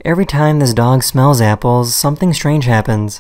Every time this dog smells apples, something strange happens.